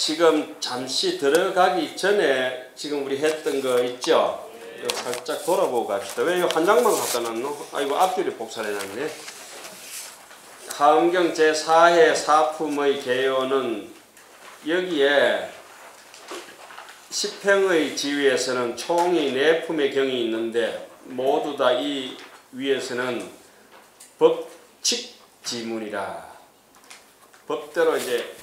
지금 잠시 들어가기 전에 지금 우리 했던 거 있죠? 이거 살짝 돌아보고 갑시다. 왜 이거 한 장만 갖다 놨노? 아이고 앞줄이 복사해놨네. 하음경 제4회 사품의 개요는 여기에 10행의 지위에서는 총이 4품의 경이 있는데 모두 다 이 위에서는 법칙 지문이라 법대로 이제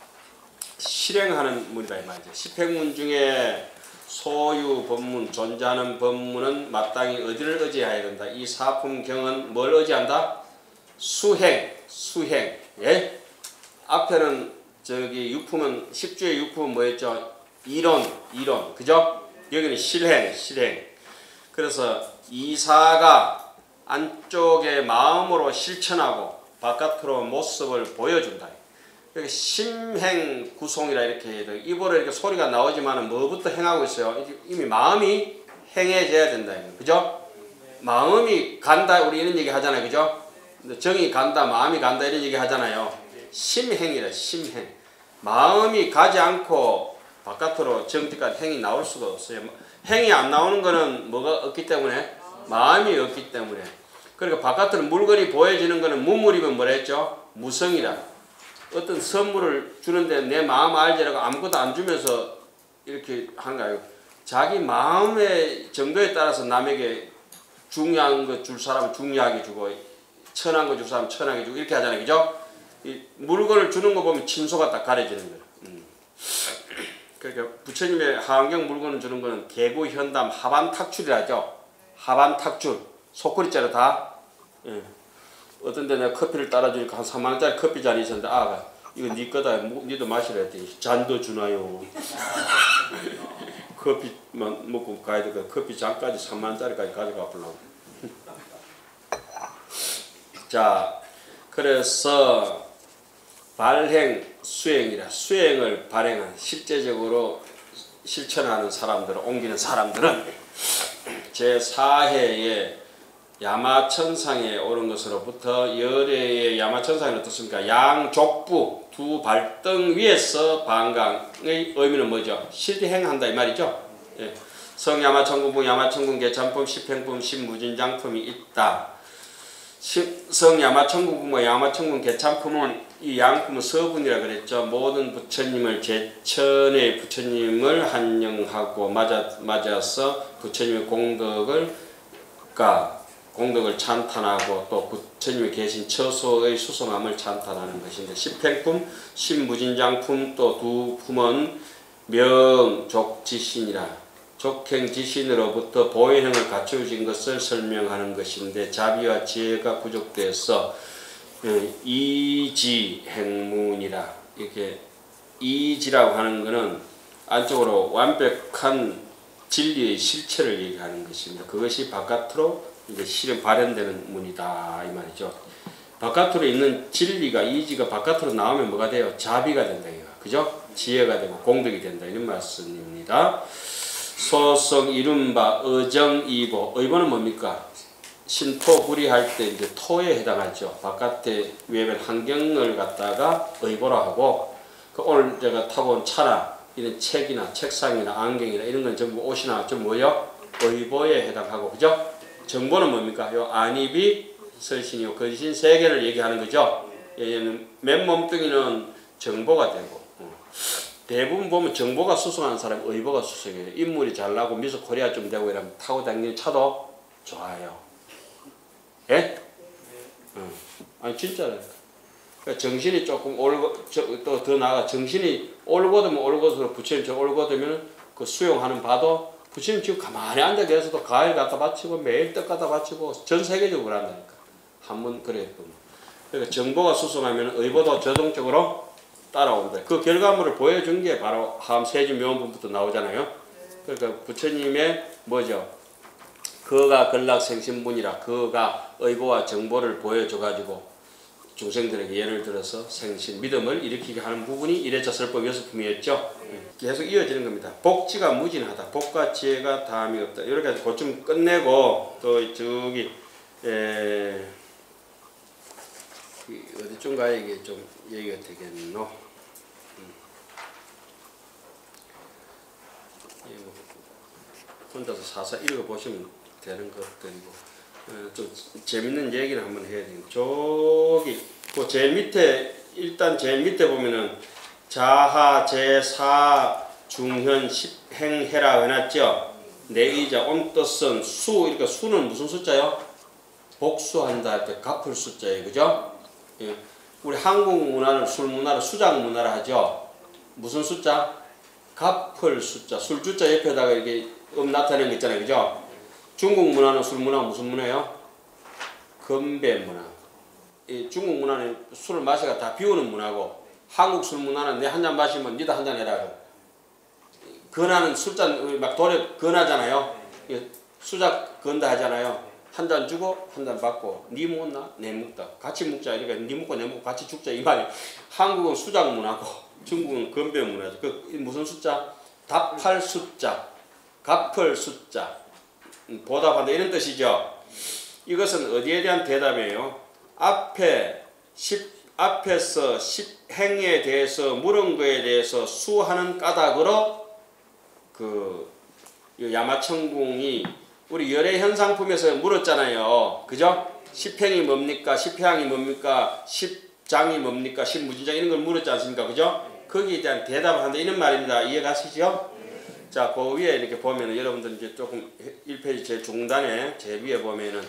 실행하는 문이다 이 말이죠. 10행문 중에 소유 법문, 존재하는 법문은 마땅히 어디를 의지해야 된다. 이 사품경은 뭘 의지한다? 수행. 예? 앞에는 저기 유품은 10주의 유품은 뭐였죠? 이론. 그죠? 여기는 실행. 그래서 이사가 안쪽에 마음으로 실천하고 바깥으로 모습을 보여준다. 여기 심행 구송이라 이렇게 해도 입으로 이렇게 소리가 나오지만은 뭐부터 행하고 있어요? 이미 마음이 행해져야 된다. 그죠? 마음이 간다. 우리 이런 얘기 하잖아요. 그죠? 정이 간다, 마음이 간다 이런 얘기 하잖아요. 심행이라 심행. 마음이 가지 않고 바깥으로 정직한 행이 나올 수가 없어요. 행이 안 나오는 거는 뭐가 없기 때문에? 마음이 없기 때문에. 그러니까 바깥으로 물건이 보여지는 거는 무물이면 뭐라 했죠? 무성이라. 어떤 선물을 주는데 내 마음 알지라고 아무것도 안 주면서 이렇게 한가요? 자기 마음의 정도에 따라서 남에게 중요한 거 줄 사람은 중요하게 주고 천한 거 줄 사람은 천하게 주고 이렇게 하잖아요. 그죠? 이 물건을 주는 거 보면 친소가 딱 가려지는 거예요. 그러니까 부처님의 하안경 물건을 주는 거는 개구, 현담, 하반탁출이라죠. 하반탁출. 속구리자로 다. 예. 어떤 데 내가 커피를 따라주니까 한 3만원짜리 커피 잔이 있었는데 아가 이거 네 거다. 니도 마시라 했더니 잔도 주나요. 커피만 먹고 가야 되니까 커피 잔까지 3만원짜리까지 가져가 보려고. 자, 그래서 발행, 수행이라 수행을 발행한 실제적으로 실천하는 사람들을 옮기는 사람들은 제4회에 야마천상에 오른 것으로부터 열애의 야마천상이 어떻습니까? 양족부 두 발등 위에서 반강의 의미는 뭐죠? 실행한다 이 말이죠. 예. 성야마천궁, 야마천궁, 개참품, 십행품, 십무진장품이 있다. 성야마천궁, 야마천궁, 개참품은 이 양품은 서분이라 그랬죠. 모든 부처님을 제천의 부처님을 한영하고 맞아서 부처님의 공덕을 찬탄하고 또 부처님이 계신 처소의 수성함을 찬탄하는 것인데 십행품, 십무진장품 또 두 품은 명족지신이라 족행지신으로부터 보현행을 갖추어진 것을 설명하는 것인데 자비와 지혜가 부족돼서 이지행문이라 이렇게 이지라고 하는 것은 안쪽으로 완벽한 진리의 실체를 얘기하는 것입니다. 그것이 바깥으로 이제 실현 발현되는 문이다 이 말이죠. 바깥으로 있는 진리가 이지가 바깥으로 나오면 뭐가 돼요? 자비가 된다 이거. 그죠? 지혜가 되고 공덕이 된다 이런 말씀입니다. 소성 이른바 의정이보. 의보는 뭡니까? 신토 불이할 때 이제 토에 해당하죠. 바깥에 외면 환경을 갖다가 의보라 하고 그 오늘 제가 타고 온 차나 이런 책이나 책상이나 안경이나 이런 건 전부 옷이나 좀 뭐요? 의보에 해당하고 그죠? 정보는 뭡니까? 요 안입이 설신이요 거신 세 개를 얘기하는 거죠. 얘는 맨 몸뚱이는 정보가 되고 대부분 보면 정보가 수성하는 사람이 의보가 수성해요. 인물이 잘나고 미소 코리아 좀 되고 이러면 타고 다니는 차도 좋아요. 예? 아니 진짜요. 그러니까 정신이 조금 또 더 나아가 정신이 올곧으면 올곧으로 부처님처럼 올곧으면 그 수용하는 바도 부처님 지금 가만히 앉아 계셔도 과일 갖다 바치고 매일 떡 갖다 바치고 전 세계적으로 한다니까. 한번 그랬거든요. 그러니까 정보가 수성하면 의보도 자동적으로 따라온다. 그 결과물을 보여준 게 바로 하암세지묘원분부터 나오잖아요. 그러니까 부처님의 뭐죠? 그가 근락생신분이라 그가 의보와 정보를 보여줘가지고 중생들에게 예를 들어서 생신, 믿음을 일으키게 하는 부분이 이래자 설법 6품이었죠. 계속 이어지는 겁니다. 복지가 무진하다. 복과 지혜가 다함이 없다. 이렇게 해서 그좀 끝내고 또 저기 어디쯤 가야 이게 좀 얘기가 되겠노? 혼자서 사서 읽어보시면 되는 것들이고 좀 재밌는 얘기를 한번 해야 돼요. 저기 그 제일 밑에 일단 제일 밑에 보면은 자하 제사 중현 십행해라 해놨죠. 내의자 온뜻은 수, 그러니까 수는 무슨 숫자요? 복수한다 할 때 갚을 숫자예요. 그죠? 예. 우리 한국 문화는 술 문화를 수작 문화를 하죠. 무슨 숫자? 갚을 숫자. 술 주자 옆에다가 이렇게 나타내는 거 있잖아요. 그죠? 중국 문화는 술 문화가 무슨 문화예요? 건배 문화. 이 중국 문화는 술을 마시가 다 비우는 문화고, 한국 술 문화는 내 한 잔 마시면 니도 한 잔 해라. 건하는 술잔 막 돌에 건하잖아요. 수작 건다 하잖아요. 한 잔 주고 한 잔 받고 니 먹나 내 먹다 같이 먹자. 이러니까 니 먹고 내 먹고 같이 죽자 이 말이. 한국은 수작 문화고 중국은 건배 문화죠. 그 무슨 숫자? 답할 숫자, 갚을 숫자, 보답한다 이런 뜻이죠. 이것은 어디에 대한 대답이에요? 앞에서 십행에 대해서 물은 거에 대해서 수하는 까닭으로 그 야마천궁이 우리 열애현상품에서 물었잖아요. 그죠? 십행이 뭡니까? 십향이 뭡니까? 십장이 뭡니까? 십무진장 이런 걸 물었지 않습니까? 그죠? 거기에 대한 대답을 한다 이런 말입니다. 이해 가시죠? 자, 그 위에 이렇게 보면은 여러분들 이제 조금 1페이지 제일 중단에 제일 위에 보면은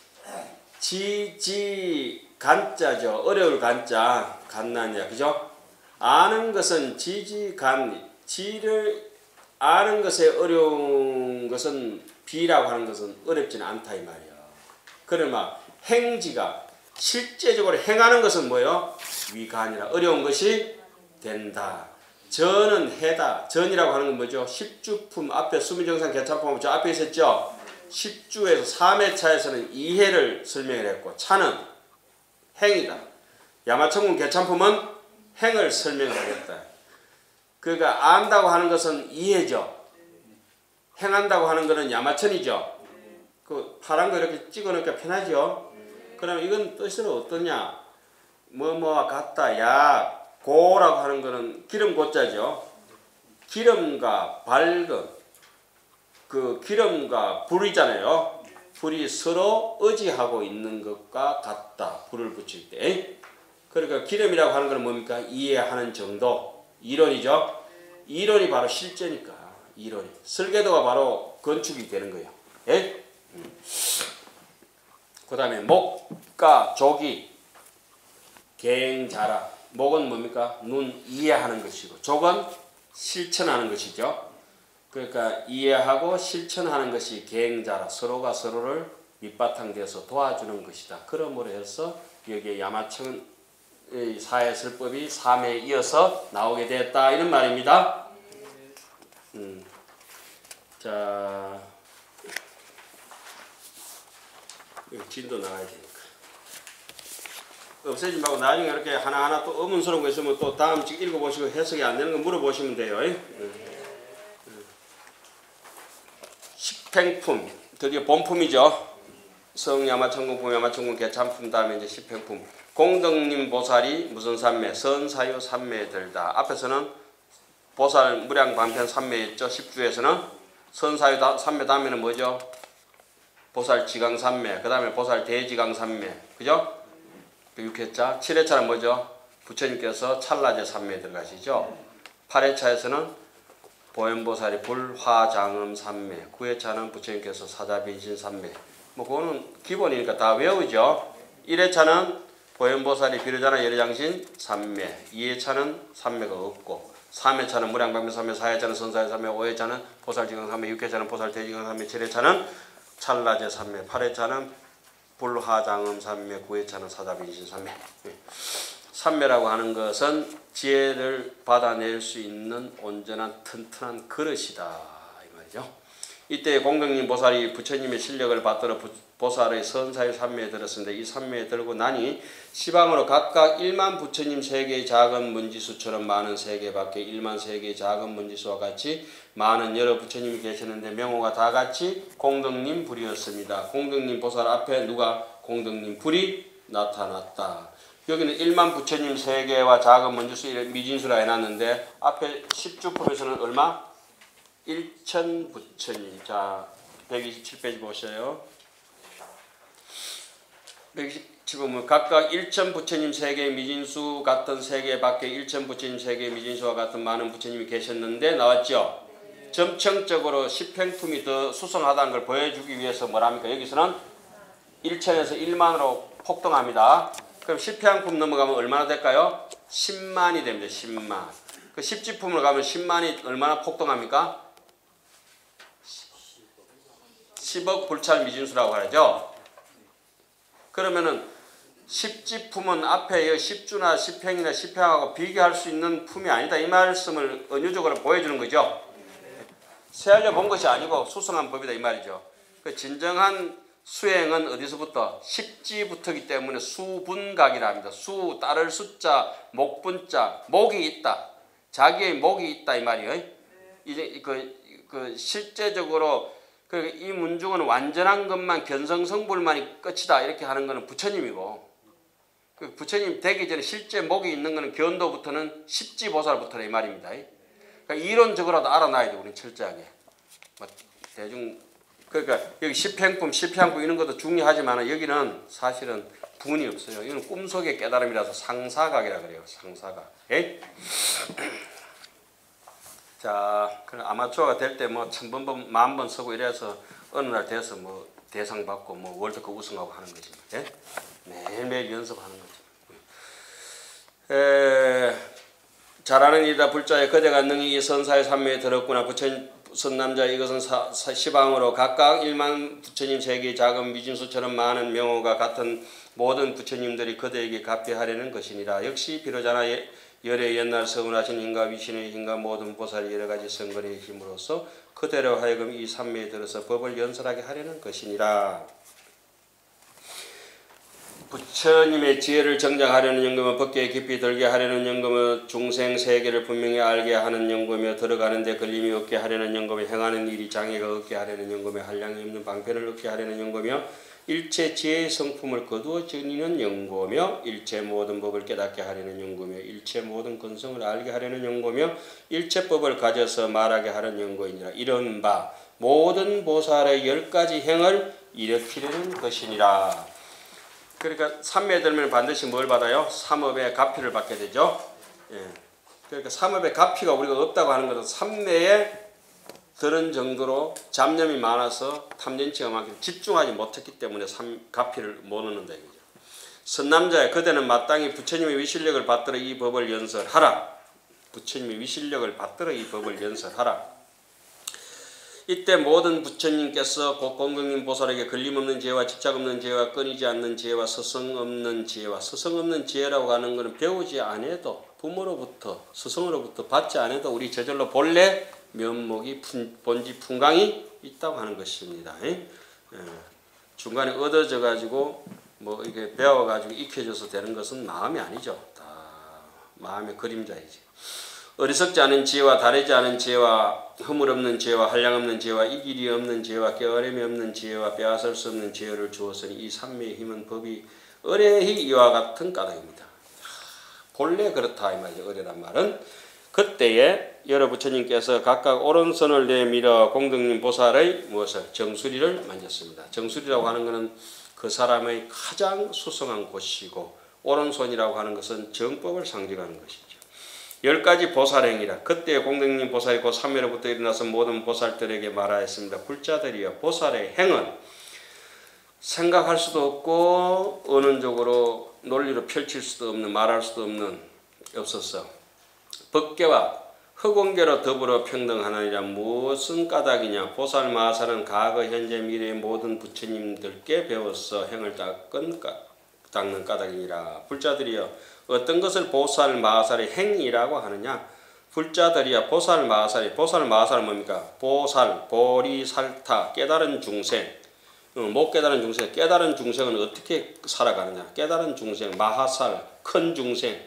지지 간자죠. 어려울 간자 간난이야. 그죠? 아는 것은 지지간 지를 아는 것에 어려운 것은 비라고 하는 것은 어렵지는 않다 이 말이야. 그러면 행지가 실제적으로 행하는 것은 뭐예요? 위간이라 어려운 것이 된다. 전은 해다. 전이라고 하는 건 뭐죠? 십주품 앞에 수미정상 개차품 저 앞에 있었죠. 십주에서 3회차에서는 이해를 설명을 했고 차는 행이다. 야마천궁 개참품은 행을 설명하겠다. 그러니까 안다고 하는 것은 이해죠. 행한다고 하는 것은 야마천이죠. 그 파란 거 이렇게 찍어놓으니까 편하죠. 그럼 이건 뜻은 어떠냐? 뭐뭐와 같다. 야 고라고 하는 것은 기름 고자죠. 기름과 밝음, 그 기름과 불이잖아요. 불이 서로 의지하고 있는 것과 같다. 불을 붙일 때. 그러니까 기름이라고 하는 것은 뭡니까? 이해하는 정도. 이론이죠. 이론이 바로 실제니까. 이론이. 설계도가 바로 건축이 되는 거예요. 예? 그 다음에 목과 조기, 갱자라. 목은 뭡니까? 눈 이해하는 것이고 족은 실천하는 것이죠. 그러니까 이해하고 실천하는 것이 갱자라. 서로가 서로를 밑바탕 돼서 도와주는 것이다. 그러므로 해서 여기에 야마천 사해설법이 3에 이어서 나오게 됐다 이런 말입니다. 자, 진도 나가야 되니까 없애지 말고 나중에 이렇게 하나하나 또 의문스러운 거 있으면 또 다음 책 읽어보시고 해석이 안 되는 거 물어보시면 돼요. 십행품 드디어 본품이죠. 성야마천궁, 야마천궁 개참품 다음에 이제 십행품. 공덕님 보살이 무슨 삼매? 선사유 삼매에 들다. 앞에서는 보살 무량반편 삼매였죠. 10주에서는 선사유 삼매 다음에는 뭐죠? 보살 지강 삼매. 그 다음에 보살 대지강 삼매. 그죠? 6회차. 7회차는 뭐죠? 부처님께서 찰나제 삼매에 들어가시죠. 8회차에서는 보현보살이 불화장음 삼매. 9회차는 부처님께서 사자빈신 삼매. 뭐 그거는 기본이니까 다 외우죠. 1회차는 보현보살이 비로자나 열애장신 삼매. 2회차는 삼매가 없고 3회차는 무량방면 삼매. 4회차는 선사의 삼매. 5회차는 보살지강 삼매. 6회차는 보살대지강 삼매. 7회차는 찰나제 삼매. 8회차는 불화장음 삼매. 9회차는 사자빈신 삼매. 삼매라고 하는 것은 지혜를 받아낼 수 있는 온전한 튼튼한 그릇이다 이 말이죠. 이때 공덕님 보살이 부처님의 실력을 받들어 보살의 선사의 삼매에 들었습니다. 이 삼매에 들고 나니 시방으로 각각 1만 부처님 세계의 작은 문지수처럼 많은 세계 밖에 1만 세계의 작은 문지수와 같이 많은 여러 부처님이 계시는데 명호가 다 같이 공덕님 불이었습니다. 공덕님 보살 앞에 누가? 공덕님 불이 나타났다. 여기는 1만 부처님 세계와 작은 문지수 미진수라 해놨는데 앞에 10주품에서는 얼마? 일천 부처님. 자, 127페이지 보셔요. 127보면 각각 일천 부처님 세계 미진수 같은 세계 밖에 일천 부처님 세계 미진수와 같은 많은 부처님이 계셨는데 나왔죠. 점층적으로 십행품이 더 수성하다는 걸 보여주기 위해서 뭐랍니까? 여기서는 1천에서 1만으로 폭등합니다. 그럼 십행품 넘어가면 얼마나 될까요? 10만이 됩니다. 10만. 그 십지품으로 가면 10만이 얼마나 폭등합니까? 10억 불찰 미진수라고 하죠. 그러면은 십지품은 앞에 십주나 십행이나 십행하고 비교할 수 있는 품이 아니다. 이 말씀을 은유적으로 보여주는 거죠. 세알려 본 것이 아니고 수성한 법이다 이 말이죠. 그 진정한 수행은 어디서부터? 십지부터이기 때문에 수분각이라 합니다. 수 따를 숫자, 목분자, 목이 있다. 자기의 목이 있다 이 말이에요. 이제 그 실제적으로 이 문중은 완전한 것만 견성성불만이 끝이다 이렇게 하는 것은 부처님이고, 그 부처님 되기 전에 실제 목이 있는 것은 견도부터는 십지보살부터라 이 말입니다. 그러니까 이론적으로도 알아놔야 돼 우리는 철저하게. 그러니까 여기 십행품, 십향품 이런 것도 중요하지만 여기는 사실은 분이 없어요. 이건 꿈속의 깨달음이라서 상사각이라 그래요. 상사각. 에이? 자, 그럼 아마추어가 될 때 뭐 1000번, 10,000번 쓰고 이래서 어느 날 돼서 뭐 대상 받고 뭐 월드컵 우승하고 하는 거지. 예? 매일매일 연습하는 거죠. 잘하는 일이다. 불자의 거대가 능히 선사의 삼매에 들었구나. 선남자 이것은 시방으로 각각 1만 부처님 세계 작은 미진수처럼 많은 명호가 같은 모든 부처님들이 그대에게 갚여하려는 것이니라. 역시 비로자나 열의 옛날 서운하신 힘과 위신의 힘과 모든 보살의 여러가지 성거리의 힘으로써 그대로 하여금 이 삼매에 들어서 법을 연설하게 하려는 것이니라. 부처님의 지혜를 정작하려는 연금은 법계에 깊이 들게 하려는 연금은 중생 세계를 분명히 알게 하는 연금이며 들어가는 데 걸림이 없게 하려는 연금이 행하는 일이 장애가 없게 하려는 연금이 한량이 없는 방편을 얻게 하려는 연금이며 일체 지혜의 성품을 거두어 지니는 연고며 일체 모든 법을 깨닫게 하려는 연고며 일체 모든 근성을 알게 하려는 연고며 일체 법을 가져서 말하게 하는 연고이니라. 이런 바 모든 보살의 10가지 행을 일으키려는 것이니라. 그러니까 삼매에 들면 반드시 뭘 받아요? 삼업의 가피를 받게 되죠. 예. 그러니까 삼업의 가피가 우리가 없다고 하는 것은 삼매에 들은 정도로 잡념이 많아서 탐진치가 많기 때문에 집중하지 못했기 때문에 가피를 못 얻는다 이거죠. 선남자야 그대는 마땅히 부처님의 위실력을 받들어 이 법을 연설하라. 부처님의 위실력을 받들어 이 법을 연설하라. 이때 모든 부처님께서 곧 공경님 보살에게 걸림없는 지혜와 집착 없는 지혜와 끊이지 않는 지혜와 서성 없는 지혜와 서성 없는 지혜라고 하는 것은 배우지 않아도 부모로부터 스승으로부터 받지 않아도 우리 저절로 본래 면목이 본지 풍광이 있다고 하는 것입니다. 중간에 얻어져 가지고 뭐 이게 배워 가지고 익혀져서 되는 것은 마음이 아니죠. 다 마음의 그림자이지. 어리석지 않은 지혜와 다르지 않은 지혜와 허물 없는 지혜와 한량 없는 지혜와 이길이 없는 지혜와 깨어림이 없는 지혜와 빼앗을 수 없는 지혜를 주었으니 이 삼매의 힘은 법이 의뢰히 이와 같은 까닭입니다. 본래 그렇다 이 말이죠. 의뢰란 말은 그때에 여러 부처님께서 각각 오른손을 내밀어 공덕님 보살의 무엇을 정수리를 만졌습니다. 정수리라고 하는 것은 그 사람의 가장 수성한 곳이고 오른손이라고 하는 것은 정법을 상징하는 것이죠. 10가지 보살행이라. 그때 공덕님 보살이 곧 삼매로부터 일어나서 모든 보살들에게 말하였습니다. 불자들이여 보살의 행은 생각할 수도 없고 언어적으로 논리로 펼칠 수도 없는 말할 수도 없는 없었어. 법계와 허공계로 더불어 평등하나니라. 무슨 까닭이냐. 보살 마살은 과거 현재 미래의 모든 부처님들께 배워서 행을 닦는 까닭이니라. 불자들이여 어떤 것을 보살 마살의 행이라고 하느냐. 불자들이야 보살 마살이 보살 마살은 뭡니까? 보살, 보리살타, 깨달은 중생. 못 깨달은 중생. 깨달은 중생은 어떻게 살아가느냐. 깨달은 중생, 마하살, 큰 중생.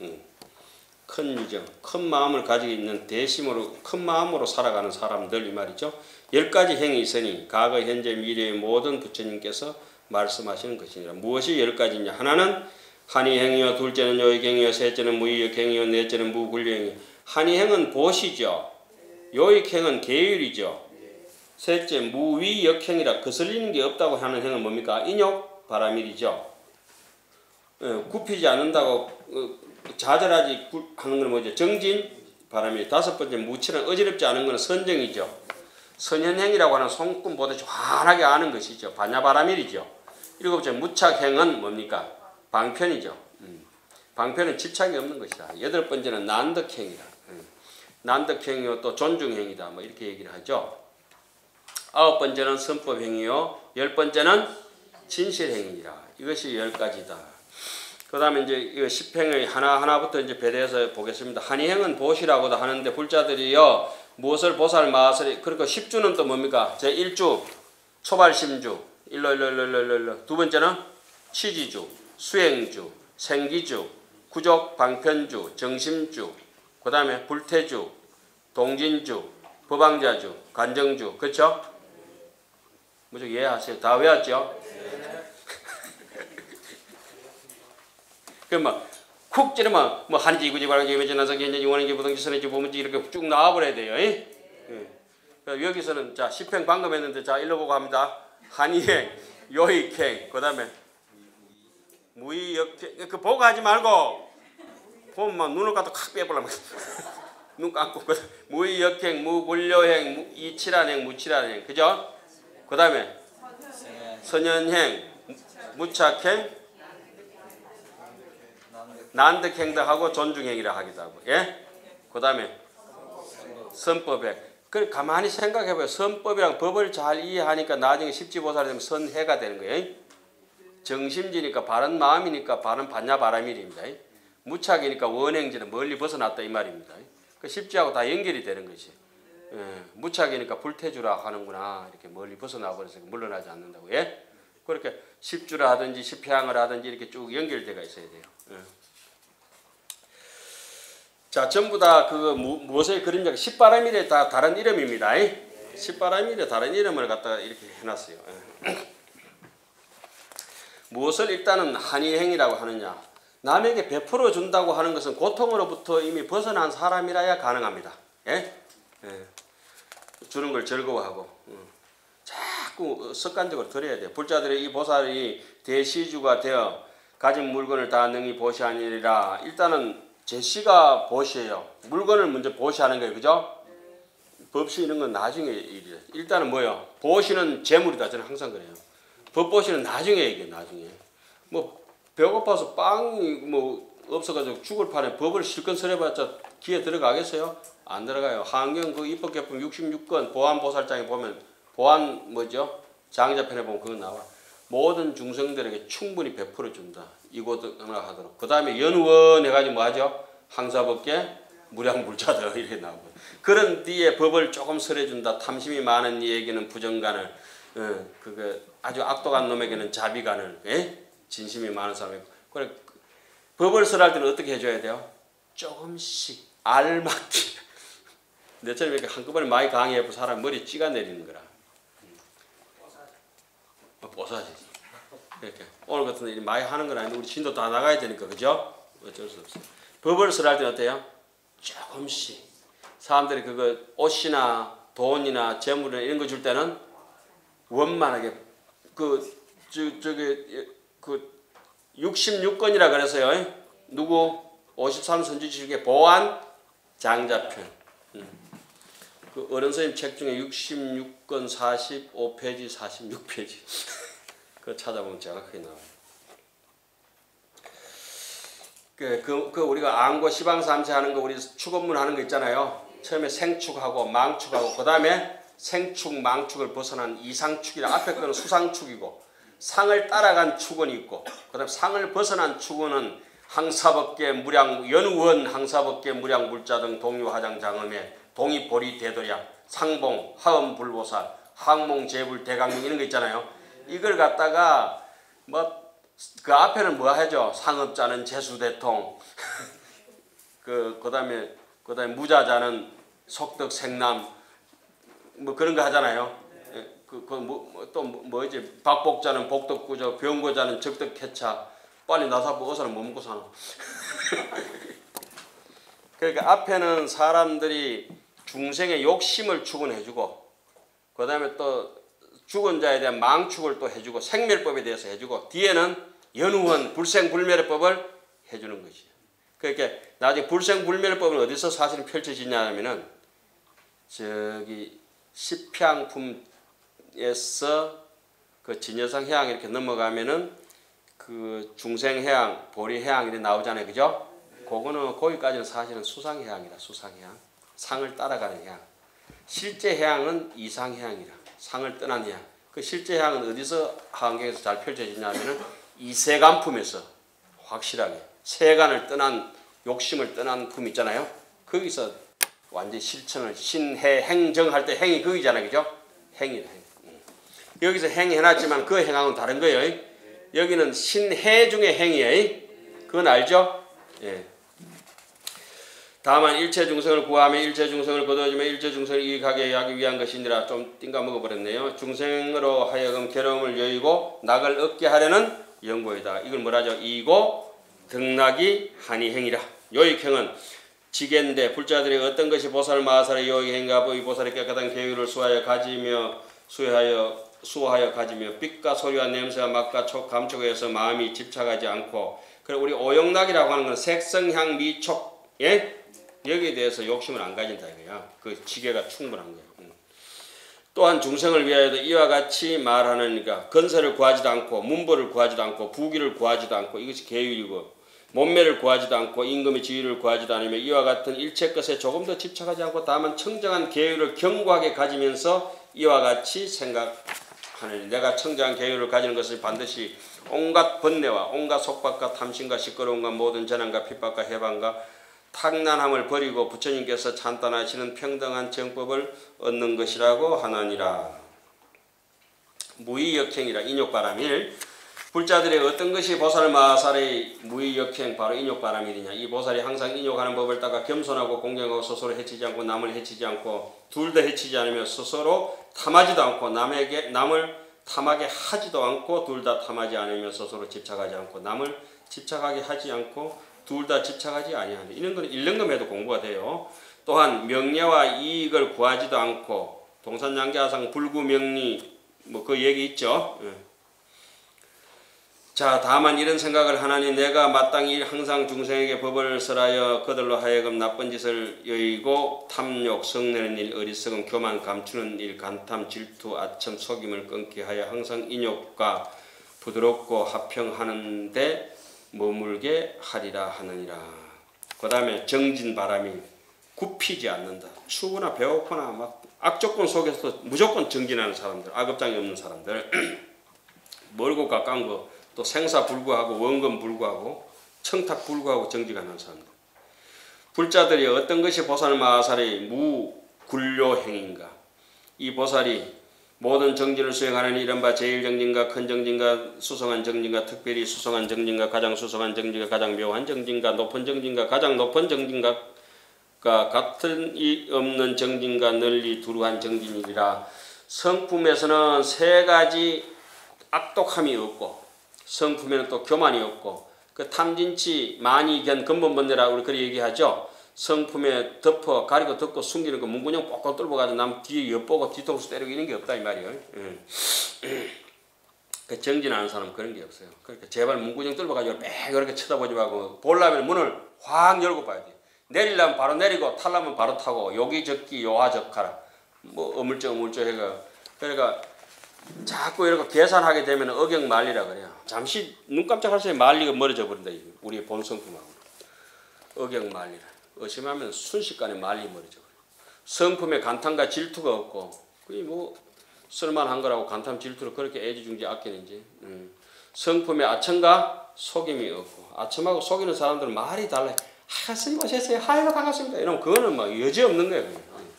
큰 유정, 큰 마음을 가지고 있는 대심으로 큰 마음으로 살아가는 사람들 이 말이죠. 10가지 행이 있으니 과거 현재 미래의 모든 부처님께서 말씀하시는 것이니라. 무엇이 10가지냐. 하나는 한이행이요, 둘째는 요익행이요, 셋째는 무의역행이요, 넷째는 무굴행이요. 한이행은 보시죠. 요익행은 계율이죠. 셋째, 무위역행이라 거슬리는 게 없다고 하는 행은 뭡니까? 인욕, 바라밀이죠. 굽히지 않는다고 좌절하지 하는 건 뭐죠? 정진, 바라밀. 다섯 번째, 무칠은 어지럽지 않은 것은 선정이죠. 선현행이라고 하는 손금보다 조환하게 아는 것이죠. 반야바라밀이죠. 일곱째, 무착행은 뭡니까? 방편이죠. 방편은 집착이 없는 것이다. 여덟 번째는 난덕행이다. 난덕행이요 또 존중행이다. 뭐 이렇게 얘기를 하죠. 아홉 번째는 선법행이요. 열 번째는 진실행이라. 이것이 열 가지다. 그 다음에 이제 이 십행의 하나하나부터 이제 배대해서 보겠습니다. 한이행은 보시라고도 하는데 불자들이요. 무엇을 보살 마살 그러니까 십주는 또 뭡니까? 제 1주 초발심주 일로 두 번째는 취지주 수행주 생기주 구족 방편주 정심주 그 다음에 불태주 동진주 법왕자주 간정주 그렇죠? 무조건 이해하세요. 다 외웠죠? 그럼 쿡 찌르면 뭐 한지 구지 발광지 매진나서 견전지 원행지 부동지 선행지 보문지 이렇게 쭉 나와버려야 돼요. 예? 여기서는 자 10행 방금 했는데 자 일로 보고 합니다. 한이행, 요익행, 그 다음에 무의역행 그 보고 하지 말고 보면 막 눈을 갖다 칵 빼버리면 눈 감고 무의역행, 무불료행, 이칠한행, 무칠한행 그죠? 그 다음에 선현행, 무착행 난득행도 하고 존중행이라 하기도 하고, 예? 그 다음에 선법행. 그 가만히 생각해봐요. 선법이랑 법을 잘 이해하니까 나중에 십지보살이 되면 선해가 되는 거예요. 정심지니까 바른 마음이니까 바른 반야바라밀입니다. 무착이니까 원행지는 멀리 벗어났다 이 말입니다. 그 십지하고 다 연결이 되는 것이. 예, 무착이니까 불태주라 하는구나 이렇게 멀리 벗어나 버려서 물러나지 않는다고, 예? 그렇게 십주라 하든지 십향을 하든지 이렇게 쭉 연결되어 있어야 돼요. 예. 자, 전부 다 그 무엇의 그림자가 십바라밀의 다 다른 이름입니다. 십바라밀의 다른 이름을 갖다가 이렇게 해놨어요. 무엇을 일단은 한이행이라고 하느냐? 남에게 베풀어 준다고 하는 것은 고통으로부터 이미 벗어난 사람이라야 가능합니다. 예? 예. 주는 걸 즐거워하고 자꾸 습관적으로 드려야 돼요. 불자들의 이 보살이 대시주가 되어 가진 물건을 다 능히 보시하니라. 일단은 제시가 보시예요. 물건을 먼저 보시하는 거예요. 그죠? 법시 이런 건 나중에 일이에요. 일단은 뭐예요? 보시는 재물이다. 저는 항상 그래요. 법 보시는 나중에 얘기해요. 나중에. 뭐 배고파서 빵이 뭐 없어가지고 죽을 판에 법을 실컷 설해봤자 귀에 들어가겠어요? 안 들어가요. 한경 그 입법개품 66권 보안보살장에 보면 보안 뭐죠? 장자편에 보면 그거 나와. 모든 중생들에게 충분히 베풀어 준다. 이곳 하나 하도록. 그 다음에 연원 해가지고 뭐 하죠? 항사법계 무량불자들 이렇게 나오고. 그런 뒤에 법을 조금 설해준다. 탐심이 많은 이에게는 부정간을, 그게 아주 악독한 놈에게는 자비간을, 예? 진심이 많은 사람이고. 그래 법을 설할 때는 어떻게 해줘야 돼요? 조금씩 알맞게. 내처럼 이렇게 한꺼번에 많이 강의해서 사람 머리 찌가 내리는 거라. 보사지지. 이렇게 오늘 같은 일 많이 하는 건 아닌데 우리 진도 다 나가야 되니까 그죠? 어쩔 수 없어. 법을 설할 때는 어때요? 조금씩 사람들이 그거 옷이나 돈이나 재물이나 이런 거 줄 때는 원만하게 그 66권이라 그래서요. 누구 53선지 중에 보안 장자편. 그 어른 선생님 책 중에 66권 45페이지 46페이지 그거 찾아보면 정확하게 나와요. 그 우리가 안고 시방삼세 하는 거 우리 축업문 하는 거 있잖아요. 처음에 생축하고 망축하고 그 다음에 생축 망축을 벗어난 이상축이라 앞에 거는 수상축이고 상을 따라간 축원이 있고 그 다음에 상을 벗어난 축원은 항사법계 무량 연우원 항사법계 무량 물자 등 동유화장 장엄에 동이보리 대도량 상봉 하음불보살 항몽 제불 대강명 이런 거 있잖아요. 이걸 갖다가 뭐 그 앞에는 뭐 하죠? 상업자는 재수대통 그다음에 무자자는 속덕생남 뭐 그런 거 하잖아요. 또 뭐지? 박복자는 복덕구조 병고자는 적덕해차 빨리 나사보 어서는 못 먹고 사노. 그러니까 앞에는 사람들이 중생의 욕심을 추근해주고 그 다음에 또 죽은 자에 대한 망축을 또 해주고 생멸법에 대해서 해주고 뒤에는 연후한 불생불멸법을 해주는 것이에요. 그러니까 나중에 불생불멸법은 어디서 사실은 펼쳐지냐 하면은 저기 십향품에서 그 진여상해양 이렇게 넘어가면은 그 중생해양, 보리해양 이렇게 나오잖아요. 그죠? 그거는 거기까지는 사실은 수상해양이다. 수상해양. 상을 따라가는 해양. 실제 해양은 이상해양이라. 상을 떠난 해양. 그 실제 해양은 어디서 환경에서 잘 펼쳐지냐면은 이 세간품에서 확실하게 세간을 떠난 욕심을 떠난 품 있잖아요. 거기서 완전 실천을 신해 행정할 때 행이 거기잖아요. 그죠? 행이다. 행. 여기서 행해놨지만 그 행하고는 다른 거예요. 여기는 신해 중의 행이에요. 그건 알죠? 예. 다만 일체 중생을 구하며 일체 중생을 거두어주며 일체 중생을 이익하게 하기 위한 것이니라. 좀 띵가 먹어버렸네요. 중생으로 하여금 괴로움을 여의고 낙을 얻게 하려는 연고이다. 이걸 뭐라죠? 이고 등락이 한이행이라. 요익행은 지겐데 불자들이 어떤 것이 보살 마살의 요익행인가 이 보살의 깨끗한 계율을 수하여 가지며 수하여 가지며 빛과 소리와 냄새와 맛과 촉 감촉에서 마음이 집착하지 않고 그리고 우리 오용락이라고 하는 건 색성향 미촉 예? 여기에 대해서 욕심을 안 가진다 이거야. 그 지게가 충분한 거야. 또한 중생을 위하여도 이와 같이 말하느니까 건설을 구하지도 않고 문벌을 구하지도 않고 부귀를 구하지도 않고 이것이 계율이고 몸매를 구하지도 않고 임금의 지위를 구하지도 않으며 이와 같은 일체 것에 조금 더 집착하지 않고 다만 청정한 계율을 견고하게 가지면서 이와 같이 생각하느니 내가 청정한 계율을 가지는 것은 반드시 온갖 번뇌와 온갖 속박과 탐심과 시끄러움과 모든 재난과 핍박과 해방과 탁난함을 버리고 부처님께서 찬탄하시는 평등한 정법을 얻는 것이라고 하나니라. 무의역행이라 인욕바람일. 불자들의 어떤 것이 보살 마살의 무의역행 바로 인욕바람일이냐. 이 보살이 항상 인욕하는 법을 따가 겸손하고 공경하고 스스로 해치지 않고 남을 해치지 않고 둘 다 해치지 않으며 스스로 탐하지도 않고 남을 탐하게 하지도 않고 둘 다 탐하지 않으며 스스로 집착하지 않고 남을 집착하게 하지 않고 둘 다 집착하지 아니하니 이런 거는 일능금해도 공부가 돼요. 또한 명예와 이익을 구하지도 않고 동산양계하상 불구명리 뭐 그 얘기 있죠. 자 다만 이런 생각을 하나니 내가 마땅히 항상 중생에게 법을 설하여 그들로 하여금 나쁜 짓을 여의고 탐욕 성내는 일 어리석음 교만 감추는 일 간탐 질투 아첨 속임을 끊게 하여 항상 인욕과 부드럽고 화평하는데 머물게 하리라 하느니라. 그 다음에 정진바람이 굽히지 않는다. 추구나 배고프나 막 악조건 속에서 무조건 정진하는 사람들, 악업장이 없는 사람들, 멀고 가까운 거, 또 생사 불구하고 원금 불구하고 청탁 불구하고 정직하는 사람들. 불자들이 어떤 것이 보살 마살의 무굴료행인가. 이 보살이 모든 정진을 수행하는 이른바 제일정진과 큰정진과 수성한 정진과 특별히 수성한 정진과 가장 수성한 정진과 가장 묘한 정진과 높은 정진과 가장 높은 정진과 같은 이 없는 정진과 널리 두루한 정진이라. 성품에서는 세 가지 악독함이 없고 성품에는 또 교만이 없고 그 탐진치 만이견 근본번뇌라 우리 그렇게 얘기하죠. 성품에 덮어 가리고 덮고 숨기는 거 문구녕 뻑뻑 뚫어가지고 남 뒤에 엿보고 뒤통수 때리고 이런 게 없다 이 말이에요. 그 정진하는 사람은 그런 게 없어요. 그러니까 제발 문구녕 뚫어가지고 빽 이렇게 쳐다보지 말고 보려면 문을 확 열고 봐야 돼. 내리려면 바로 내리고 타려면 바로 타고 요기적기 요하적하라. 뭐 어물쩍 해가 그러니까 자꾸 이렇게 계산하게 되면 억역만리라 그래요. 잠시 눈 깜짝할 사이에 만리가 멀어져 버린다. 우리의 본성품하고 억역만리라. 의심하면 순식간에 말리 멀어져 버려요. 성품에 간탐과 질투가 없고 그게 뭐 쓸만한 거라고 간탐 질투를 그렇게 애지중지 아끼는지. 성품에 아첨과 속임이 없고 아첨하고 속이는 사람들은 말이 달라요. 스님 오셨어요. 하이가 반갑습니다. 이러면 그거는 막 여지 없는 거예요.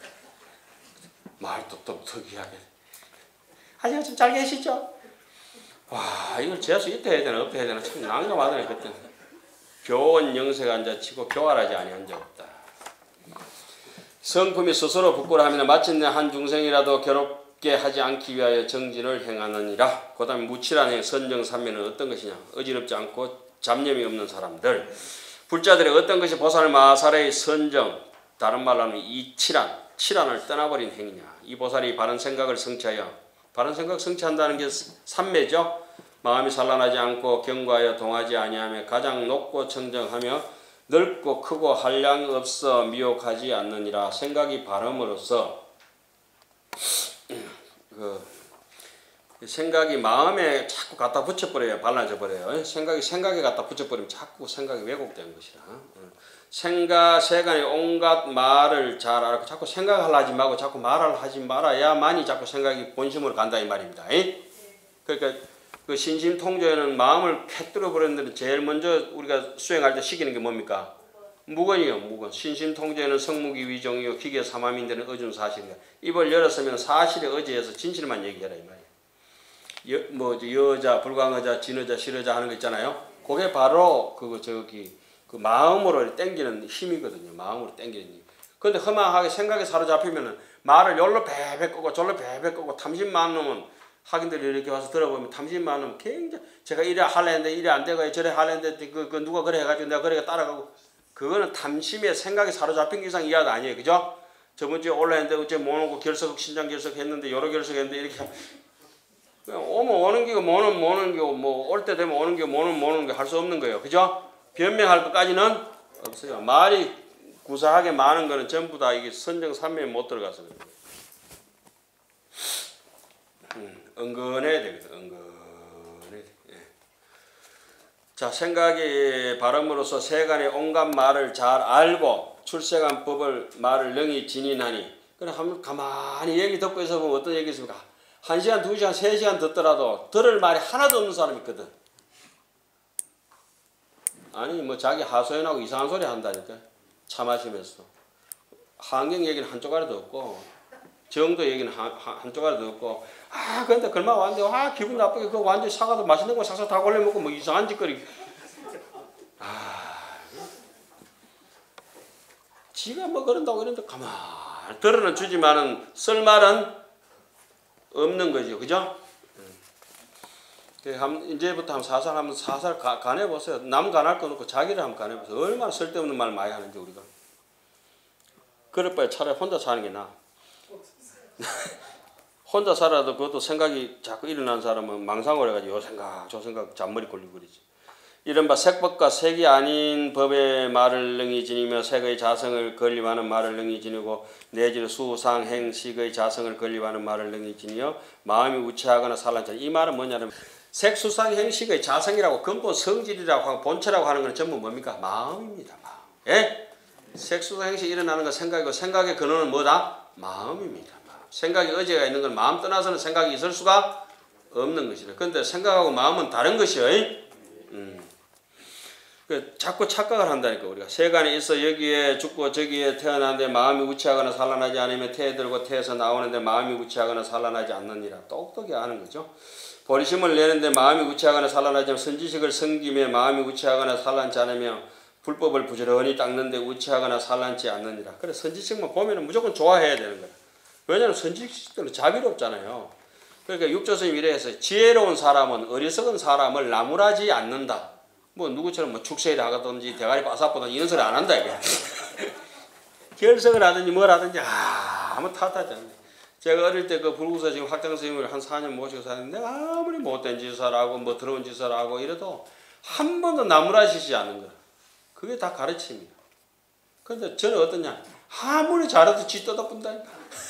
말도 또 특이하게. 아직 좀 잘 계시죠? 와 이걸 재수 이때 해야 되나 없때 해야 되나 참 난감하더네 그때. 교원 영세가 앉아치고 교활하지 아니한 적 없다. 성품이 스스로 부끄러하면 마침내 한 중생이라도 괴롭게 하지 않기 위하여 정진을 행하느니라. 그 다음에 무칠한 행 선정삼매는 어떤 것이냐. 어지럽지 않고 잡념이 없는 사람들. 불자들의 어떤 것이 보살 마살의 선정 다른 말로 하면 이칠한 칠안을 떠나버린 행위냐. 이 보살이 바른 생각을 성취하여, 바른 생각 성취한다는 게 삼매죠. 마음이 산란하지 않고 경과하여 동하지 아니하며 가장 높고 청정하며 넓고 크고 한량이 없어 미혹하지 않느니라. 생각이 바름으로써 생각이 마음에 자꾸 갖다 붙여버려요. 발라져 버려요. 생각에 갖다 붙여버리면 자꾸 생각이 왜곡되는 것이라. 세간의 온갖 말을 잘 알고 자꾸 생각을 하지 말고 자꾸 말을 하지 말아야만이 자꾸 생각이 본심으로 간다 이 말입니다. 그러니까 그 신심통제는 마음을 쾌뚫어 버리는 데는 제일 먼저 우리가 수행할 때 시키는 게 뭡니까? 무건이요. 무건. 신심통제는 성무기 위정이요 기계 삼함인데는 어준사실이다. 입을 열었으면 사실에 의지해서 진실만 얘기해라 이 말이에요. 여자, 불광의자, 진의자, 실의자 하는 거 있잖아요. 그게 바로 그 마음으로 땡기는 힘이거든요. 마음으로 땡기는 힘. 근데 허망하게 생각에 사로잡히면은 말을 열로 베베 끄고 절로 베베 끄고 탐심 많은 놈은 학인들이 이렇게 와서 들어보면 탐심 많은 놈은 굉장히 제가 이래 하려는데 이래 안 되고 저래 하려는데 그 누가 그래 해가지고 내가 그래 따라가고 그거는 탐심의 생각에 사로잡힌 이상 이하도 아니에요. 그죠? 저번 주에 올라했는데 어째 못 오고 신장 결석했는데 여러 결석했는데 이렇게 그냥 오면 오는 기고 뭐는 모는 기고 뭐 올 때 되면 오는 기고 뭐는 모는 게 할 수 없는 거예요. 그죠? 변명할 것까지는 없어요. 말이 구사하게 많은 거는 전부 다 이게 선정삼매에 못 들어가서 그래요. 은근해야 되거든. 은근해. 예. 자, 생각이 바름으로써 세간의 온갖 말을 잘 알고 출세간 법을 말을 능히 지니나니. 그래 한번 가만히 얘기 듣고 있어 보면 어떤 얘기 있습니까? 1시간, 2시간, 3시간 듣더라도 들을 말이 하나도 없는 사람이 있거든. 아니 뭐 자기 하소연하고 이상한 소리 한다니까. 차 마시면서. 환경 얘기는 한쪽 아래도 없고 정도 얘기는 한쪽 아래도 없고 근데 얼마 왔는데 기분 나쁘게 그 완전히 사과도 맛있는 거 싹싹 다 골라 먹고 뭐 이상한 짓거리. 지가 뭐 그런다고 이러는데 가만히 들어는 주지만은 쓸 말은 없는 거죠. 그죠? 이제부터 한번 사살 간해보세요. 남 간할 거 놓고 자기를 한번 간해보세요. 얼마나 쓸데없는 말 많이 하는지 우리가. 그럴 바에 차라리 혼자 사는 게 나아. 혼자 살아도 그것도 생각이 자꾸 일어나는 사람은 망상을 해가지고 요 생각 저 생각 잔머리 걸리고 그러지. 이른바 색법과 색이 아닌 법의 말을 능히 지니며 색의 자성을 건립하는 말을 능히 지니고 내지는 수상행식의 자성을 건립하는 말을 능히 지니며 마음이 우체하거나 산란치. 이 말은 뭐냐면 색수상행식의 자성이라고 근본 성질이라고 하고 본체라고 하는 건 전부 뭡니까? 마음입니다. 마음. 예? 색수상행식이 일어나는 건 생각이고 생각의 근원은 뭐다? 마음입니다. 마음. 생각이 의지가 있는 건 마음 떠나서는 생각이 있을 수가 없는 것이다. 그런데 생각하고 마음은 다른 것이요. 자꾸 착각을 한다니까. 우리가 세간에 있어 여기에 죽고 저기에 태어나는데 마음이 우체하거나 산란하지 않으며 태에 들고 태에서 나오는데 마음이 우체하거나 산란하지 않느니라. 똑똑히 아는 거죠. 보리심을 내는데 마음이 우체하거나 산란하지 않으며 선지식을 섬기며 마음이 우체하거나 산란치 않으며 불법을 부지런히 닦는데 우체하거나 산란치 않느니라. 그래 선지식만 보면 무조건 좋아해야 되는 거야. 왜냐하면 선지식들은 자비롭잖아요. 그러니까 육조스님이 이래 해서 지혜로운 사람은 어리석은 사람을 나무라지 않는다. 뭐 누구처럼 뭐 축세를 하든지 대가리 바삭보다 이런 소리 안 한다 이게. 결석을 하든지 뭘 하든지 아무 탓하지 않네. 제가 어릴 때 그 불구사 지금 학장 선생님을 한 4년 모시고 사는데 아무리 못된 짓을 하고 뭐 더러운 짓을 하고 이래도 한 번도 나무라지지 않는 거야. 그게 다 가르침이야. 근데 저는 어떠냐? 아무리 잘해도 지 떠다본다니까.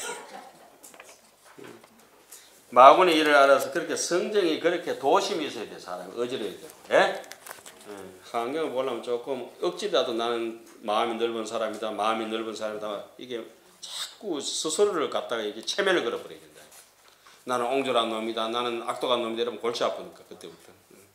마군의 일을 알아서 그렇게 성정이 그렇게 도심이 있어야 돼. 사람이 어지러야 돼. 예? 환경을 보려면 조금 억지라도 나는 마음이 넓은 사람이다. 마음이 넓은 사람이다. 이게 자꾸 스스로를 갖다가 이게 체면을 걸어버려야 된다. 나는 옹졸한 놈이다. 나는 악독한 놈이다. 이러면 골치 아프니까 그때부터.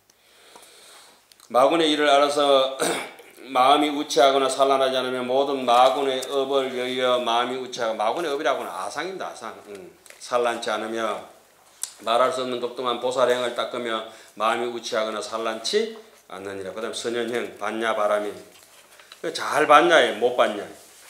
마군의 일을 알아서 마음이 우체하거나 산란하지 않으면 모든 마군의 업을 여의어 마음이 우체하고 마군의 업이라고는 아상입니다. 아상. 산란치 않으며 말할 수 없는 독동한 보살행을 닦으며 마음이 우체하거나 산란치 않느니라. 그 다음 선현형 봤냐 바람이 잘 봤냐에 못 봤냐.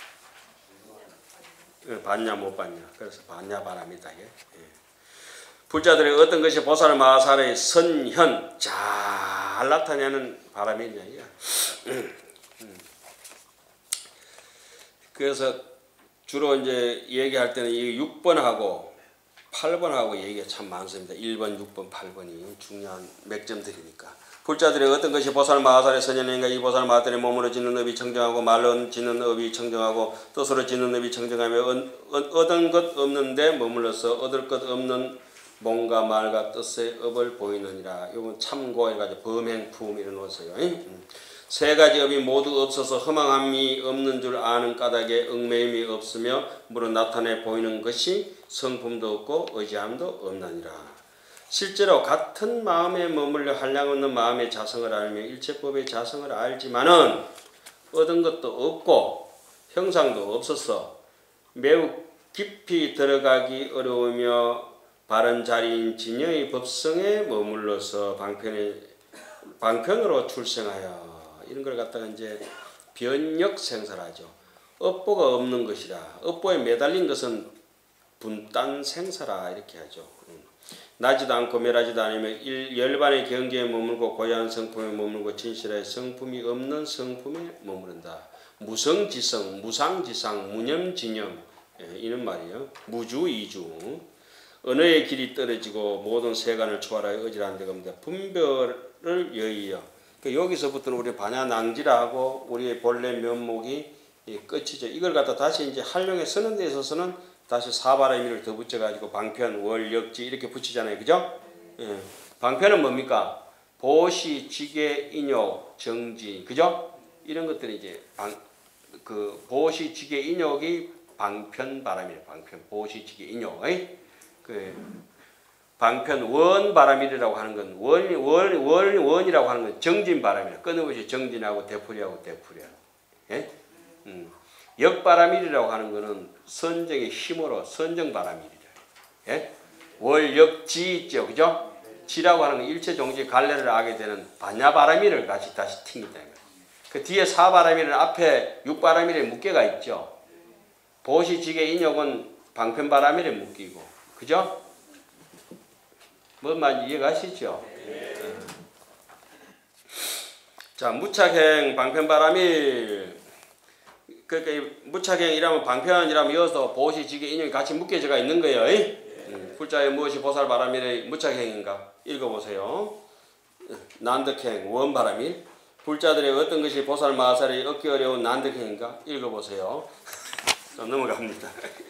봤냐 못 봤냐. 그래서 봤냐 바람이다. 예. 불자들의 어떤 것이 보살 마하살의 선현 잘 나타내는 바람이냐. 그래서 주로 이제 얘기할 때는 이 6번하고 8번하고 얘기가 참 많습니다. 1번, 6번, 8번이 중요한 맥점들이니까. 불자들의 어떤 것이 보살 마하살의 선현인가 이 보살 마하살의 몸으로 짓는 업이 청정하고 말로 짓는 업이 청정하고 뜻으로 짓는 업이 청정하며 얻은 것 없는데 머물러서 얻을 것 없는 몸과 말과 뜻의 업을 보이느니라. 이건 참고해가지고 범행품 이런 것이요. 세 가지 업이 모두 없어서 허망함이 없는 줄 아는 까닭에 얽매임이 없으며 물론 나타내 보이는 것이 성품도 없고 의지함도 없나니라. 실제로 같은 마음에 머물러 한량없는 마음의 자성을 알며 일체법의 자성을 알지만은 얻은 것도 없고 형상도 없어서 매우 깊이 들어가기 어려우며 바른 자리인 진여의 법성에 머물러서 방편으로 출생하여 이런 걸 갖다가 이제 변역 생사라죠. 업보가 없는 것이라. 업보에 매달린 것은 분단 생사라 이렇게 하죠. 나지도 않고 멸하지도 않으며 열반의 경계에 머물고 고야한 성품에 머물고 진실의 성품이 없는 성품에 머무른다. 무성지성, 무상지상, 무념지념 이런 말이에요. 무주이주. 언어의 길이 떨어지고 모든 세간을 초월하여 어지러운 데가 없는데 분별을 여의여. 여기서부터는 우리 반야낭지라 하고 우리의 본래 면목이 끝이죠. 이걸 갖다 다시 이제 활용해 쓰는 데 있어서는 다시 사바라 의미를 더 붙여가지고 방편, 월, 역지 이렇게 붙이잖아요. 그죠? 예. 방편은 뭡니까? 보시, 지계, 인욕, 정지. 그죠? 이런 것들이 이제 보시, 지계, 인욕이 방편 바람이에요. 방편, 보시, 지계, 인욕. 방편, 원 바람이라고 하는 건 원이라고 하는 건 정진 바람이라. 끊임없이 정진하고 되풀이하고 되풀이하고. 예? 역바람일이라고 하는 것은 선정의 힘으로 선정바람일이라. 예? 월역지 있죠. 그죠? 지라고 하는 건 일체 종지의 갈래를 하게 되는 반야바람일을 다시 튕긴다. 그 뒤에 사바람일은 앞에 육바람일에 묶여가 있죠. 보시지계 인욕은 방편바람일에 묶이고. 그죠? 뭔 말인지 이해가시죠? 자, 무착행 방편바람일. 그러니까 무착행이라면 방편이라면 이어서 보시지계 인용이 같이 묶여져가 있는 거예요. 불자의 무엇이 보살바람일의 무착행인가? 읽어보세요. 난득행 원바람일. 불자들의 어떤 것이 보살마하살이 얻기 어려운 난득행인가? 읽어보세요. 좀 넘어갑니다.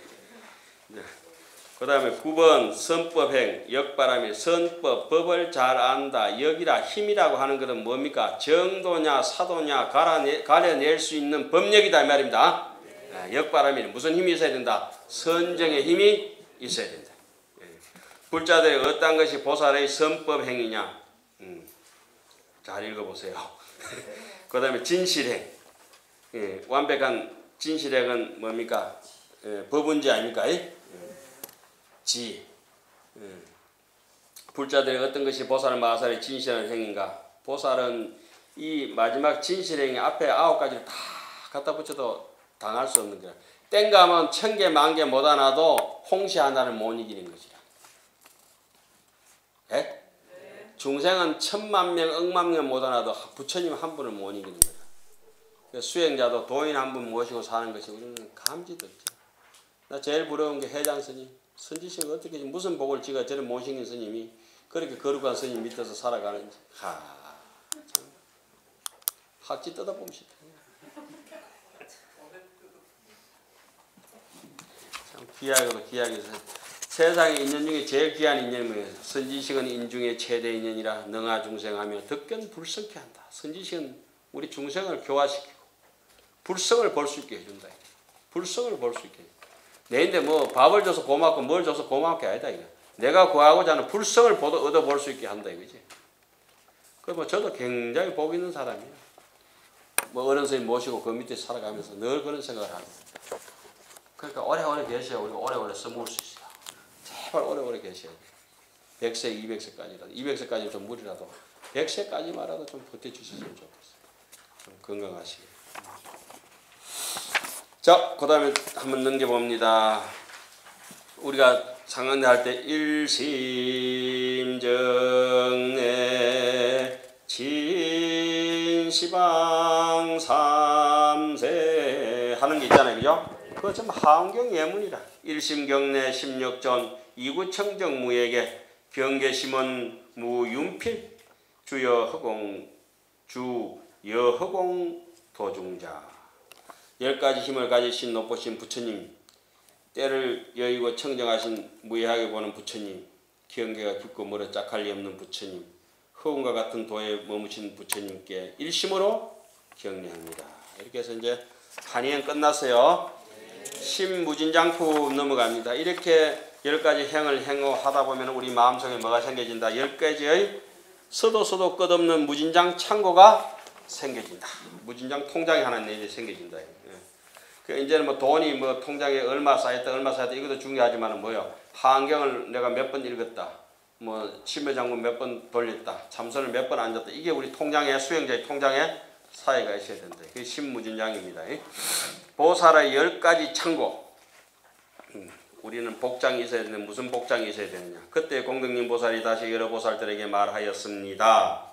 그 다음에 9번 선법행 역바람일. 선법, 법을 잘 안다. 역이라 힘이라고 하는 것은 뭡니까? 정도냐 사도냐 가려낼 수 있는 법력이다 이 말입니다. 역바람일 무슨 힘이 있어야 된다? 선정의 힘이 있어야 된다. 불자들의 어떤 것이 보살의 선법행이냐? 잘 읽어보세요. 그 다음에 진실행. 완벽한 진실행은 뭡니까? 법운지 아닙니까? 지. 불자들의 어떤 것이 보살 마하살의 진실한 행인가? 보살은 이 마지막 진실행위 앞에 9가지를 다 갖다 붙여도 당할 수 없는 거야. 땡가면 1000개, 10,000개 못 하나도 홍시 하나를 못 이기는 것이라. 예? 중생은 10,000,000명, 억만 명 못 하나도 부처님 한 분을 못 이기는 거야. 수행자도 도인 한 분 모시고 사는 것이 우리는 감지도 없죠. 나 제일 부러운 게 해장 스님. 선지식 어떻게 무슨 복을 지가 저를 모시는 스님이 그렇게 거룩한 스님 밑에서 살아가는지 참 학지 뜯어봅시다. 참 귀하고 귀하게 세상에 인연 중에 제일 귀한 인연이 뭐예요? 선지식은 인중의 최대 인연이라 능하 중생하며 덕견 불성케 한다. 선지식은 우리 중생을 교화시키고 불성을 볼 수 있게 해준다. 불성을 볼 수 있게. 내인데 뭐 밥을 줘서 고맙고 뭘 줘서 고마운 게 아니다 이거. 내가 구하고자 하는 불성을 얻어볼 수 있게 한다 이거지. 그 뭐 저도 굉장히 복 있는 사람이에요. 뭐 어른 선생님 모시고 그 밑에 살아가면서 늘 그런 생각을 합니다. 그러니까 오래오래 계셔야 우리가 오래오래 써먹을 수 있어요. 제발 오래오래 계셔야 돼. 100세, 200세까지라도 200세까지는 좀 무리라도 100세까지만라도 좀 버텨주셨으면 좋겠어요. 좀 건강하시게. 자, 그 다음에 한번 넘겨봅니다. 우리가 상언할 때 일심정내 진시방 삼세 하는 게 있잖아요. 그죠? 그거 좀 하원경 예문이라. 1심 경내 심력전 2구 청정 무에게 경계심은 무윤필 주여 허공 도중자. 10가지 힘을 가지신 높으신 부처님, 때를 여의고 청정하신 무예하게 보는 부처님, 경계가 깊고 멀어 짝할 리 없는 부처님, 허공과 같은 도에 머무신 부처님께 일심으로 경례합니다. 이렇게 해서 이제 한의행 끝났어요. 심무진장품 넘어갑니다. 이렇게 10가지 행을 행하다 보면 우리 마음속에 뭐가 생겨진다? 10가지의 서도 끝없는 무진장 창고가 생겨진다. 무진장 통장이 하나 내게 생겨진다. 그 이제는 뭐 돈이 뭐 통장에 얼마 쌓였다 이것도 중요하지만은 뭐요? 하안경을 내가 몇 번 읽었다. 뭐 심매장군 몇 번 돌렸다. 참선을 몇 번 앉았다. 이게 우리 통장에 수행자의 통장에 사이가 있어야 된다. 그게 심무진장입니다. 보살의 10가지 창고. 우리는 복장이 있어야 되는데 무슨 복장이 있어야 되느냐. 그때 공덕님 보살이 다시 여러 보살들에게 말하였습니다.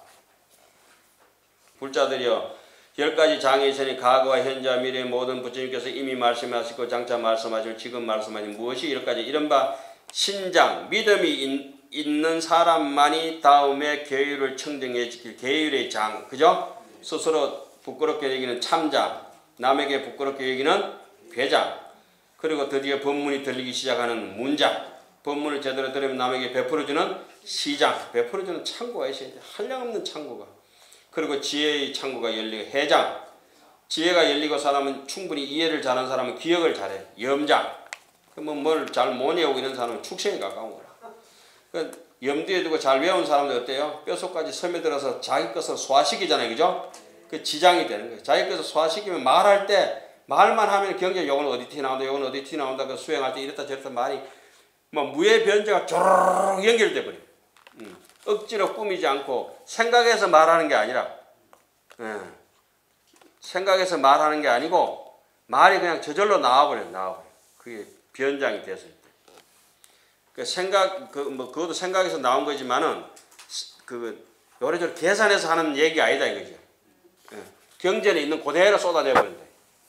불자들이여, 10가지 장이 있으니 과거와 현재와 미래의 모든 부처님께서 이미 말씀하시고 장차 말씀하시고 지금 말씀하신 무엇이 10가지 이른바 신장, 믿음이 있는 사람만이 다음에 계율을 청정해 지킬 계율의 장, 그죠? 스스로 부끄럽게 여기는 참장, 남에게 부끄럽게 여기는 괴장, 그리고 드디어 법문이 들리기 시작하는 문장, 법문을 제대로 들으면 남에게 베풀어주는 시장, 베풀어주는 창고가 있어야 돼. 한량없는 창고가. 그리고 지혜의 창고가 열리고 해장, 지혜가 열리고 사람은 충분히 이해를 잘하는 사람은 기억을 잘해. 염장, 그러면 뭘 잘 못 외우고 있는 사람은 축생에 가까운 거라. 그 염두에 두고 잘 외운 사람들 어때요? 뼛속까지 스며들어서 자기 것을 소화시키잖아요, 그죠? 그 지장이 되는 거예요. 자기 것을 소화시키면 말할 때 말만 하면 경계 요건 어디 티 나온다, 요건 어디 티 나온다. 그 수행할 때 이랬다 저랬다 말이 뭐 무의 변제가 쪼르륵 연결돼 버려. 억지로 꾸미지 않고 생각해서 말하는 게 아니라, 생각해서 말하는 게 아니고 말이 그냥 저절로 나와버려. 그게 변장이 됐을 때. 그 생각, 그것도 생각해서 나온 거지만은 요래저래 계산해서 하는 얘기 아니다 이거죠. 경전에 있는 그대로 쏟아내버린다.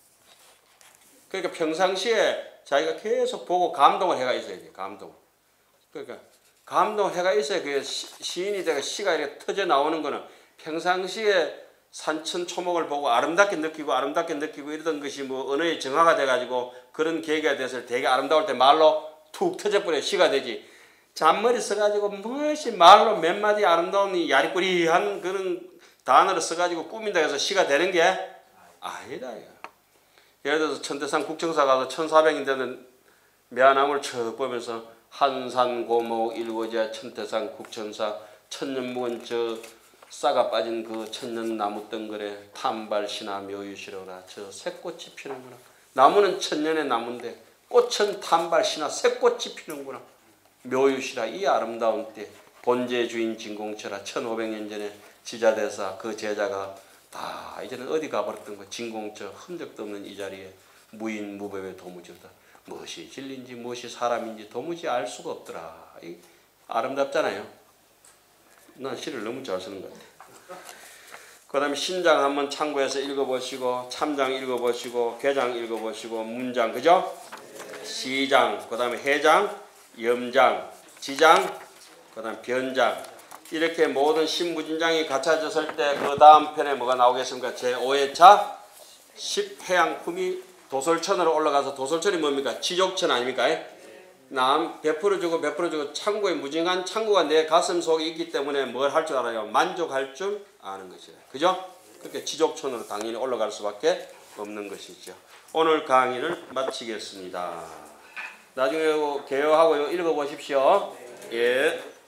그러니까 평상시에 자기가 계속 보고 감동을 해가 있어야 돼. 감동. 그러니까 감동을 해가 있어야 그 시인이 되고 시가 이렇게 터져 나오는 거는 평상시에 산천 초목을 보고 아름답게 느끼고 이러던 것이 뭐 언어의 정화가 돼가지고 그런 계기가 돼서 되게 아름다울 때 말로 툭 터져버려 시가 되지. 잔머리 써가지고 무엇이 말로 몇 마디 아름다운 야리꾸리한 그런 단어를 써가지고 꾸민다 해서 시가 되는 게 아니다. 이거. 예를 들어서 천대산 국정사 가서 1400인 되는 매화나무를 척 보면서 한산고목 일고자 천태산 국천사 천년묵은 저 싹아 빠진 그 천년나무 덩굴에 탐발시나 묘유시로라. 저 새꽃이 피는구나. 나무는 천년의 나무인데 꽃은 탐발시나 새꽃이 피는구나. 묘유시라. 이 아름다운 때 본제 주인 진공처라. 1500년 전에 지자대사 그 제자가 다 이제는 어디 가버렸던 거. 진공처 흔적도 없는 이 자리에 무인 무법의 도무지다. 무엇이 진리인지 무엇이 사람인지 도무지 알 수가 없더라. 이 아름답잖아요. 난 시를 너무 잘 쓰는 것 같아. 그 다음에 신장 한번 참고해서 읽어보시고 참장 읽어보시고 괴장 읽어보시고 문장, 그죠? 시장, 그 다음에 해장, 염장, 지장, 그 다음에 변장, 이렇게 모든 신무진장이 갖춰졌을 때 그 다음 편에 뭐가 나오겠습니까? 제5회차 10해양품이 도솔천으로 올라가서 도솔천이 뭡니까? 지족천 아닙니까? 남 베풀어주고 창고에 무징한 창고가 내 가슴 속에 있기 때문에 뭘 할 줄 알아요? 만족할 줄 아는 것이다. 그죠? 그렇게 지족천으로 당연히 올라갈 수밖에 없는 것이죠. 오늘 강의를 마치겠습니다. 나중에 개요하고 읽어보십시오. 예.